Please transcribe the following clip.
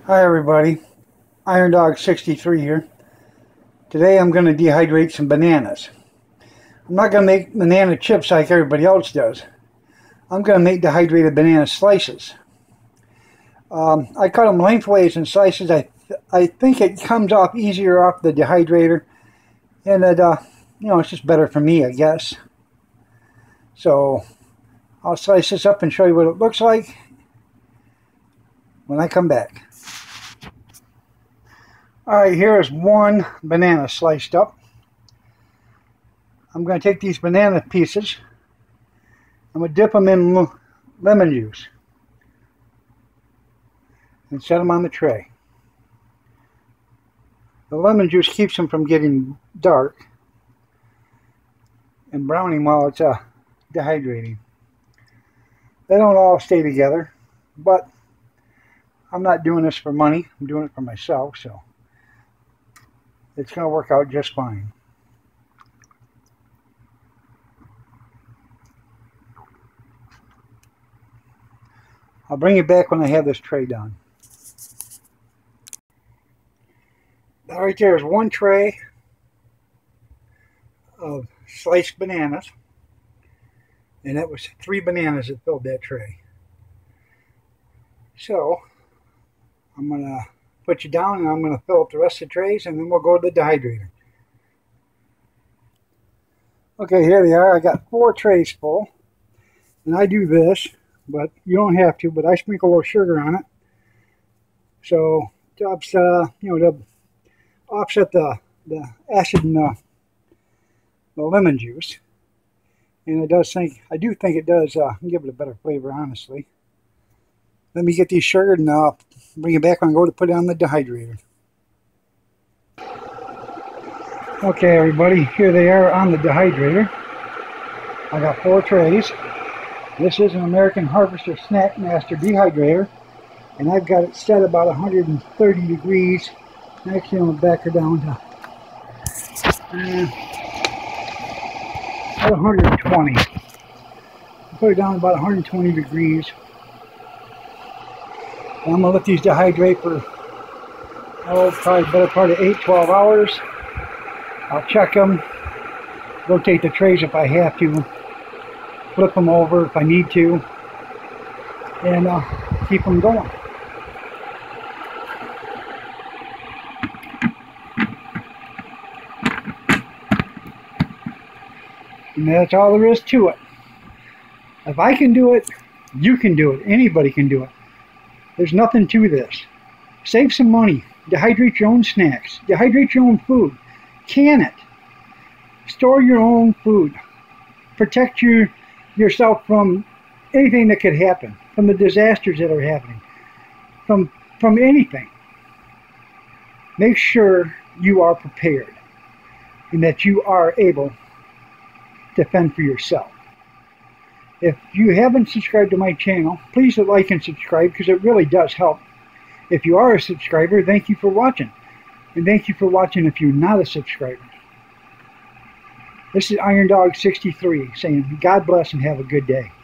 Hi everybody, Iron Dog 63 here. Today I'm going to dehydrate some bananas. I'm not going to make banana chips like everybody else does. I'm going to make dehydrated banana slices. I cut them lengthways in slices. I think it comes off easier off the dehydrator, and it's just better for me, I guess. So I'll slice this up and show you what it looks like when I come back. Alright, here is one banana sliced up. I'm going to take these banana pieces. I'm going to dip them in lemon juice and set them on the tray. The lemon juice keeps them from getting dark and browning while it's dehydrating. They don't all stay together, but I'm not doing this for money. I'm doing it for myself, so it's going to work out just fine. I'll bring it back when I have this tray done. Now right there is one tray of sliced bananas, and that was 3 bananas that filled that tray. So I'm going to put you down and I'm going to fill up the rest of the trays, and then we'll go to the dehydrator. Okay, here they are. I got 4 trays full, and I do this, but you don't have to, but I sprinkle a little sugar on it. So to offset the acid in the lemon juice. And I do think it does give it a better flavor, honestly. Let me get these sugared and I'll bring it back when I go to put it on the dehydrator. Okay everybody, here they are on the dehydrator. I got 4 trays. This is an American Harvester Snack Master dehydrator, and I've got it set about 130 degrees. Actually, I'm going to back her down to about 120. Put it down about 120 degrees. And I'm going to let these dehydrate for probably the better part of 8-12 hours. I'll check them, rotate the trays if I have to, flip them over if I need to, and keep them going. And that's all there is to it. If I can do it, you can do it. Anybody can do it. There's nothing to this. Save some money. Dehydrate your own snacks. Dehydrate your own food. Can it. Store your own food. Protect yourself from anything that could happen. From the disasters that are happening. From anything. Make sure you are prepared. And that you are able to fend for yourself. If you haven't subscribed to my channel, please like and subscribe because it really does help. If you are a subscriber, thank you for watching. And thank you for watching if you're not a subscriber. This is Iron Dog 63 saying God bless and have a good day.